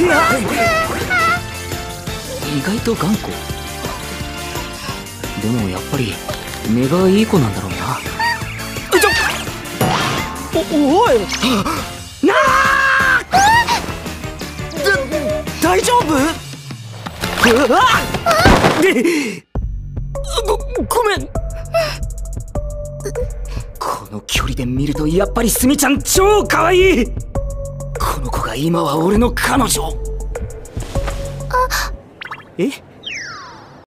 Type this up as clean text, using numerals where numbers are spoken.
意外と頑固。でもやっぱり根がいい子なんだろうな。おいなあ、大丈夫？ごめん。この距離で見るとやっぱりスミちゃん超可愛い。この子が今は俺の彼女。え？